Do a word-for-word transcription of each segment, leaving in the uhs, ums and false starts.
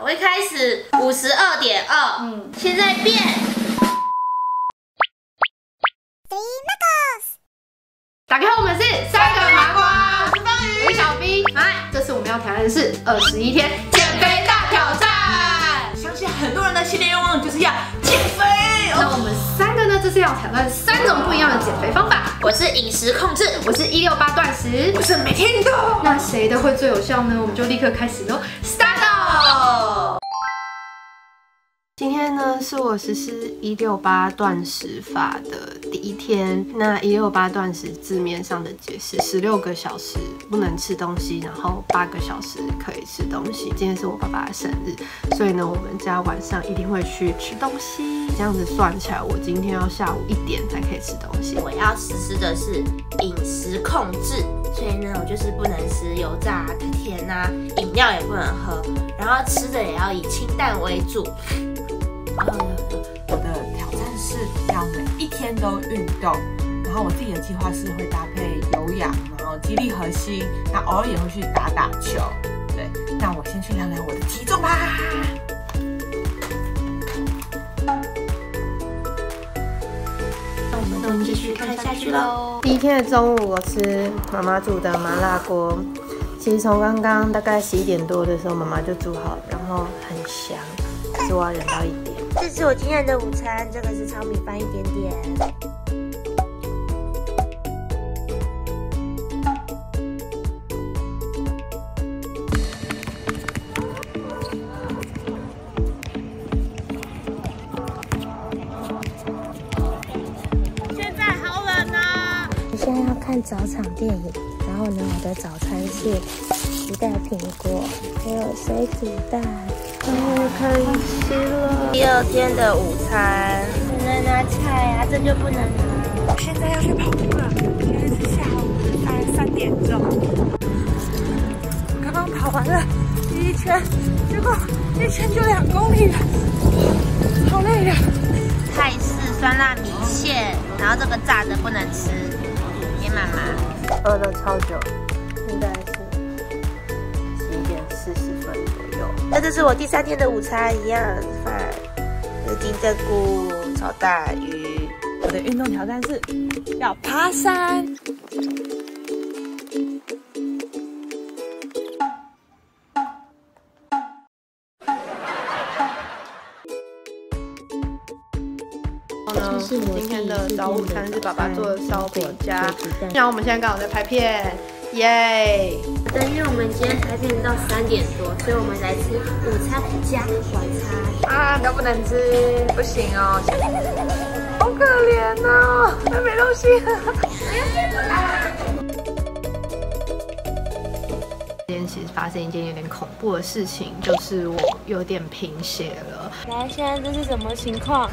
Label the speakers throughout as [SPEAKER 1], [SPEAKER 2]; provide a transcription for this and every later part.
[SPEAKER 1] 我一开始五十二点二，嗯，现在变。
[SPEAKER 2] 打开，我们是三个麻瓜，我是方宇，我是小 B。来，这次我们要挑战的是二十一天减肥大挑战。
[SPEAKER 3] 相信很多人的新年愿望就是要减肥。
[SPEAKER 2] 那我们三个呢，这次要挑战三种不一样的减肥方法。
[SPEAKER 1] 我是饮食控制，
[SPEAKER 2] 我是一六八断食，
[SPEAKER 3] 我是每天运动。
[SPEAKER 2] 那谁的会最有效呢？我们就立刻开始喽 ，start！ 今天呢，是我实施一六八断食法的第一天。那一六八断食字面上的解释，十六个小时不能吃东西，然后八个小时可以吃东西。今天是我爸爸的生日，所以呢，我们家晚上一定会去吃东西。这样子算起来，我今天要下午一点才可以吃东西。
[SPEAKER 1] 我要实施的是饮食控制，所以呢，我就是不能吃油炸、甜啊，饮料也不能喝，然后吃的也要以清淡为主。
[SPEAKER 3] 我的挑战是要每一天都运动，然后我自己的计划是会搭配有氧，然后肌力核心，那偶尔也会去打打球。对，那我先去量量我的体重吧。
[SPEAKER 1] 那我们就继续看下去喽。
[SPEAKER 2] 第一天的中午，我吃妈妈煮的麻辣锅。其实从刚刚大概十一点多的时候，妈妈就煮好了，然后很香，可是我要忍到一点。
[SPEAKER 1] 这是我今天的午餐，这个是糙米饭一点点。现在好冷啊！我现在要看早场电影，然后呢，我的早餐是一袋苹果，还有水煮蛋。终于可以吃了。第二天的午餐，不能拿菜啊，这就不能拿。
[SPEAKER 3] 现在要去跑步了，现在是下午大概三点钟。刚刚跑完了第一圈，结果一圈就两公里了，好累呀！
[SPEAKER 1] 泰式酸辣米线，然后这个炸的不能吃，给妈妈。
[SPEAKER 2] 饿了超久，现在是十一点四十分左右。
[SPEAKER 1] 那这是我第三天的午餐，一样的饭，有金针菇、炒大鱼。
[SPEAKER 3] 我的运动挑战是要爬山。
[SPEAKER 2] 今天的早午餐是爸爸做的烧饼加，然后我们现在刚好在拍片，耶！
[SPEAKER 1] 但因为我们今天拍片到三点多，所以我们来吃午餐加晚餐
[SPEAKER 3] 啊，都不能吃，不行哦，好可怜哦，还没东西了。
[SPEAKER 2] 今天其实发生一件有点恐怖的事情，就是我有点贫血了。
[SPEAKER 1] 来，现在这是什么情况？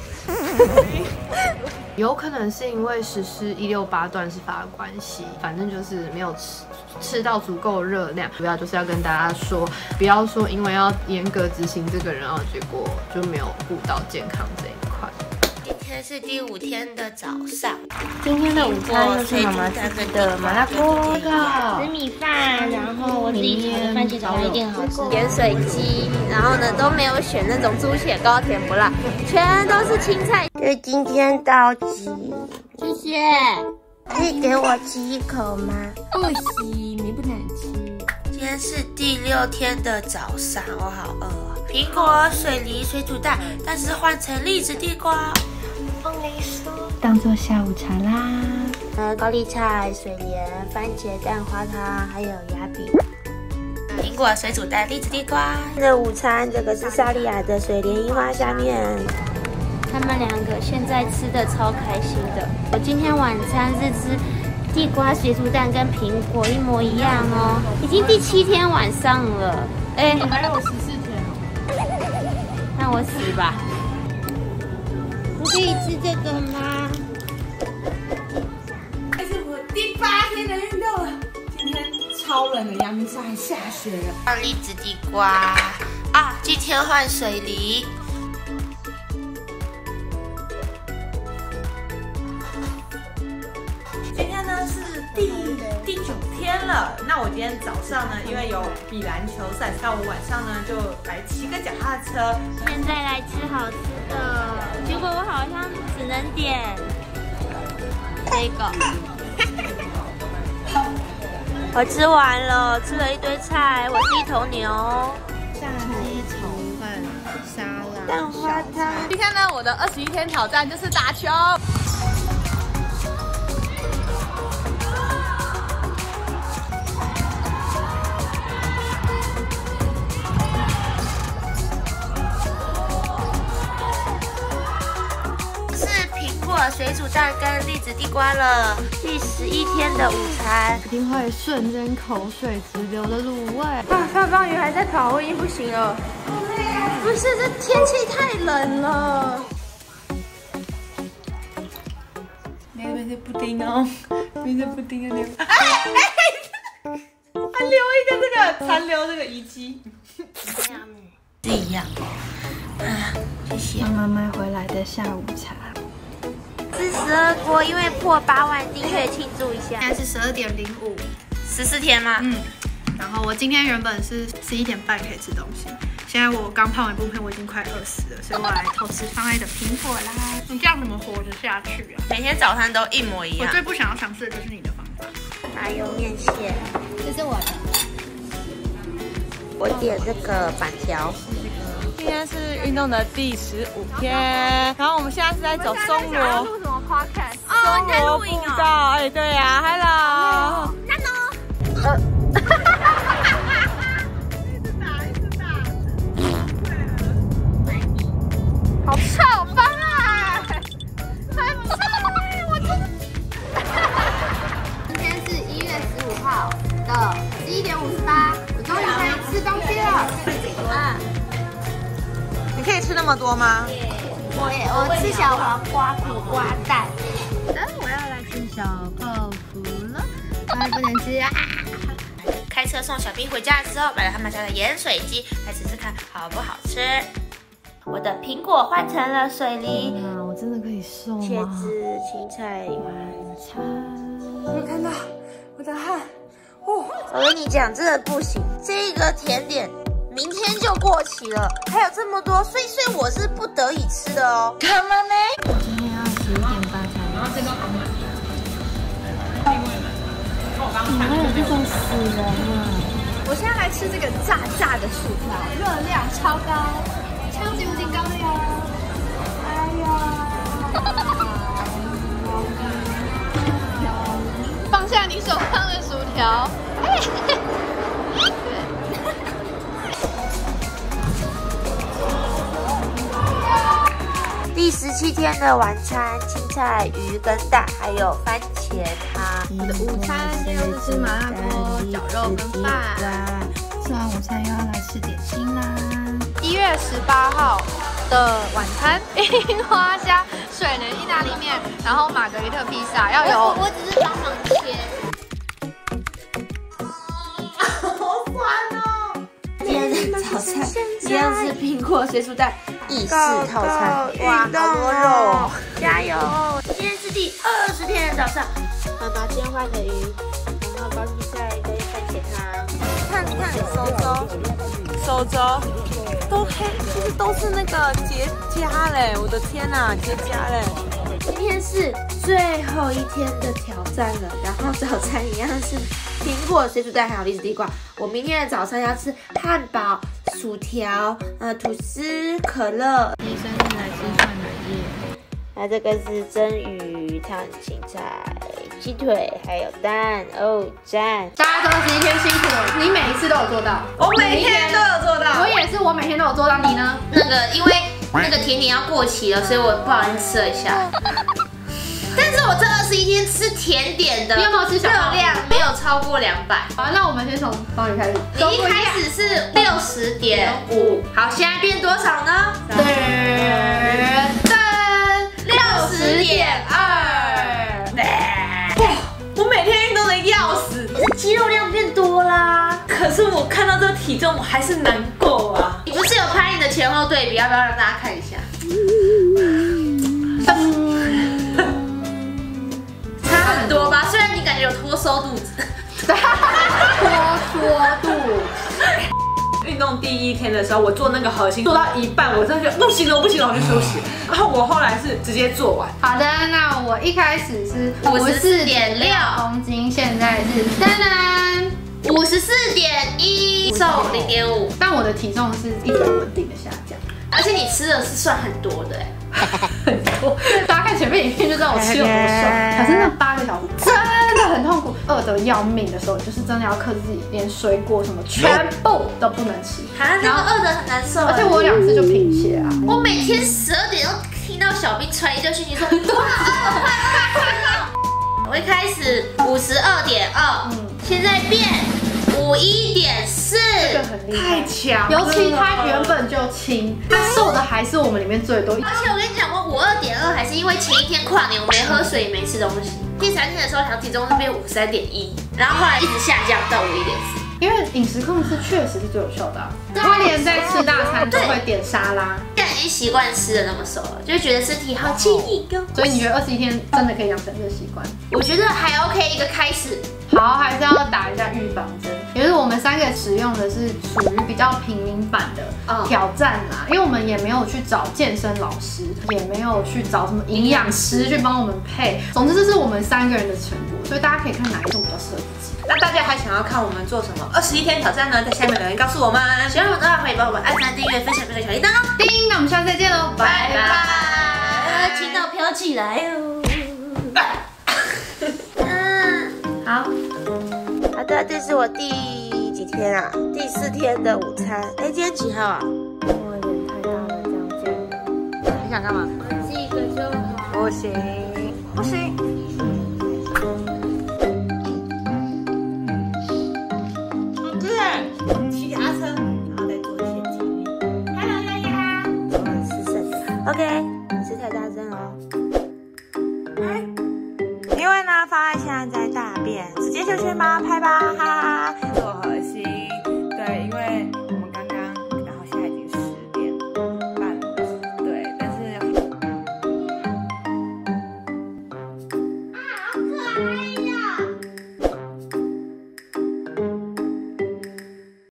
[SPEAKER 2] 有可能是因为实施一六八断食法的关系，反正就是没有吃吃到足够的热量。主要就是要跟大家说，不要说因为要严格执行这个人，然后结果就没有顾到健康这一块。
[SPEAKER 1] 今天是第五天的早上，
[SPEAKER 2] 今天的午餐又是妈妈自己的麻辣锅
[SPEAKER 1] 吃米饭，然后我自己炒的番茄炒蛋一定好吃。盐水鸡，然后呢都没有选那种猪血糕甜不辣，全都是青菜。对，今天到鸡，谢谢。可以给我吃一口吗？不行，你不能吃。今天是第六天的早上，我好饿啊！苹果、水梨、水煮蛋，但是换成栗子地瓜。凤梨酥
[SPEAKER 2] 当做下午茶啦。
[SPEAKER 1] 呃，高丽菜、水莲、番茄蛋花汤，还有芽饼。苹果、水煮蛋、栗子地瓜。的午餐，这个是萨莉亚的水莲樱花虾面。他们两个现在吃的超开心的。我今天晚餐是吃地瓜、水煮蛋跟苹果一模一样哦，已经第七天晚上了。哎，你们让我十四天哦。让我死吧。我可以吃这个吗？
[SPEAKER 3] 这是我第八天的运动了。今天超冷的，阳明山还下雪了。
[SPEAKER 1] 放栗子地瓜啊，今天换水梨。
[SPEAKER 3] 今天呢是第第九天了。那我今天早上呢，因为有比篮球赛，那我晚上呢就来骑个下车。
[SPEAKER 1] 现在来吃好吃的，结果我好像只能点这个。我吃完了，吃了一堆菜，我是一头牛。
[SPEAKER 2] 炸鸡炒饭、沙拉、
[SPEAKER 1] 蛋花汤。
[SPEAKER 3] 今天呢，我的二十一天挑战就是打球。
[SPEAKER 1] 水煮蛋跟栗子地瓜了，第十一天的午餐，
[SPEAKER 2] 一定会瞬间口水直流的卤味。
[SPEAKER 1] 啊，发棒鱼还在烤，我已经不行了。不是，这天气太冷了。
[SPEAKER 3] 那边是布丁哦，那边是布丁的那个。哎哎，还留一个这个残留这个遗迹。
[SPEAKER 1] 是一样。啊，谢谢。
[SPEAKER 2] 妈妈买回来的下午茶。
[SPEAKER 1] 是十二锅，因为破八万订阅庆祝一下。
[SPEAKER 2] 现在是十二点零五，
[SPEAKER 1] 十四天吗？
[SPEAKER 2] 嗯。然后我今天原本是十一点半可以吃东西，现在我刚拍完一部片，我已经快饿死了，所以我来偷吃方爱的苹果啦。你这样怎么活着下去啊？
[SPEAKER 1] 每天早餐都一模一样。
[SPEAKER 2] 我最不想要尝试的就是你的方法。
[SPEAKER 1] 还有面线，
[SPEAKER 2] 这是我的。
[SPEAKER 1] 我点这个板条。
[SPEAKER 3] 今天是运动的第十五天，然后我们现在是在走松萝。
[SPEAKER 2] 录什么 podcast？
[SPEAKER 3] 松萝步道，哎，对呀 ，Hello。
[SPEAKER 1] 那呢？
[SPEAKER 3] 呃。一直打，一直打。
[SPEAKER 2] 好臭，方啊！很臭哎，我真的。今天是一月十五号的十一点五十八，我终于可以吃东西了。
[SPEAKER 1] 啊。
[SPEAKER 3] 你可以吃那么多吗？
[SPEAKER 1] 我也，我吃小黄瓜、苦瓜蛋。
[SPEAKER 2] 那我要来吃小泡芙了，还不能吃啊！
[SPEAKER 1] 开车送小兵回家之后，买了他们家的盐水鸡，来吃吃看好不好吃。我的苹果换成了水梨，
[SPEAKER 2] 啊，我真的可以送吗？
[SPEAKER 1] 茄子、青菜、晚餐。
[SPEAKER 3] 有没有看到我的汗？哦，
[SPEAKER 1] 我跟你讲，真的不行，这个甜点。明天就过期了，还有这么多，所以所以我是不得已吃的哦。干嘛呢？
[SPEAKER 2] 我今天要十一点半才能。然后这个好买。你还有这种死人啊！我现在来吃这个炸炸的薯条，热量超高，超级无敌高的哟！哎呀！放下你手上的薯条。
[SPEAKER 1] 第十七天的晚餐，青菜、鱼跟蛋，还有番茄汤。
[SPEAKER 2] 我的午餐今天又是吃麻辣锅、绞肉跟饭。吃完午餐又要来吃点心啦。一月十八号的晚餐，樱花虾、水莲意大利面，然后玛格丽特披萨要有。
[SPEAKER 1] 我, 我只是帮忙切。
[SPEAKER 3] 好酸哦！
[SPEAKER 1] 今天的早餐一样是苹果水煮蛋。意式套餐，哇，好多肉哦！加油！今天是第二十天的早上，妈妈今天换的鱼，然后高丽菜跟番茄汤。看看手肘，
[SPEAKER 3] 手肘都黑，其实都是那个结痂嘞！我的天哪，结痂嘞！
[SPEAKER 1] 今天是最后一天的挑战了，然后早餐一样是苹果水煮蛋还有栗子地瓜。我明天的早餐要吃汉堡、薯条、呃吐司、可乐。
[SPEAKER 2] 医生是来吃酸奶液。
[SPEAKER 1] 那这个是蒸鱼、烫青菜、鸡腿还有蛋哦，赞！
[SPEAKER 2] 大家都十一天辛苦了，你每一次都有做到，
[SPEAKER 3] 我每天都有做到。
[SPEAKER 2] 我也是，我每天都有做到。你呢？
[SPEAKER 1] 那个因为那个甜点要过期了，所以我不好意思吃了一下。但是我这二十一天吃甜点的，
[SPEAKER 2] 你有没有吃小
[SPEAKER 1] 热量没有超过两百？
[SPEAKER 2] 好，那我们先从方宇开始。
[SPEAKER 1] 你一开始是六十点五，好，现在变多少呢？
[SPEAKER 2] 噔噔，
[SPEAKER 1] 六十点二。
[SPEAKER 3] 哇，我每天运动的要死，
[SPEAKER 1] 你是肌肉量变多啦。
[SPEAKER 3] 可是我看到这个体重，我还是难过啊。
[SPEAKER 1] 你不是有拍你的前后对比，要不要让大家看一下？差很多吧？虽然你感觉有脱收肚子，
[SPEAKER 2] 脱缩肚。
[SPEAKER 3] 运动第一天的时候，我做那个核心做到一半，我真的觉得不行了，我不行了，我就休息。然后我后来是直接做完。
[SPEAKER 2] 好的，那我一开始是
[SPEAKER 1] 五十四点六
[SPEAKER 2] 公斤，现在是噔噔
[SPEAKER 1] 五十四点一，瘦零点五。
[SPEAKER 2] 但我的体重是一直稳定的下降，
[SPEAKER 1] 而且你吃的是算很多的哎。
[SPEAKER 2] 很多，大家看前面影片就知道我吃有多瘦。可是那八个小时真的很痛苦，饿得要命的时候，就是真的要克制自己，连水果什么全部都不能吃。
[SPEAKER 1] 啊，然后饿得很难受。
[SPEAKER 2] 而且我有两次就贫血啊！
[SPEAKER 1] 我每天十二点都听到小兵传一堆讯息说，哇，饿，快快快！我一开始五十二点二，现在变五一点四，
[SPEAKER 2] 这个很厉害，
[SPEAKER 3] 太强了。
[SPEAKER 2] 尤其他原本就轻，他瘦的还是我们里面最多。
[SPEAKER 1] 而且我跟你讲，我五二点二还是因为前一天跨年我没喝水也没吃东西，第三天的时候，体重是变五十三点一，然后后来一直下降到五一点四。
[SPEAKER 2] 因为饮食控制确实是最有效的啊，他连在吃大餐都会点沙拉，
[SPEAKER 1] 现在已经习惯吃的那么熟了，就觉得身体好轻盈哦。
[SPEAKER 2] 所以你觉得二十一天真的可以养成这个习惯？
[SPEAKER 1] 我觉得还 OK， 一个开始。
[SPEAKER 2] 好，还是要打一下预防针，也就是我们三个使用的是属于比较平民版的挑战啦，因为我们也没有去找健身老师，也没有去找什么营养师去帮我们配，总之这是我们三个人的成果，所以大家可以看哪一种比较适合自己。
[SPEAKER 3] 那大家还想要看我们做什么二十一天挑战呢？在下面留言告诉我们。
[SPEAKER 1] 喜欢我们的话，可以帮我们按赞、订阅、分享这个小铃铛哦。
[SPEAKER 2] 叮，那我们下次再见喽，拜拜。
[SPEAKER 1] 听到飘起来哦。
[SPEAKER 2] 好，
[SPEAKER 1] 好的，这是我第几天啊？第四天的午餐。哎，今天几号啊？
[SPEAKER 2] 我脸太大了，这样见人。
[SPEAKER 1] 你想干嘛？
[SPEAKER 2] 吃一个就好。
[SPEAKER 3] 不行，不行。对，骑脚踏车，然后再做一些纪念。Hello， 丫丫。
[SPEAKER 1] 我吃剩的。OK， 你吃太大声哦。因为呢，方爱现在在大便，直接就先帮他拍吧，哈哈哈。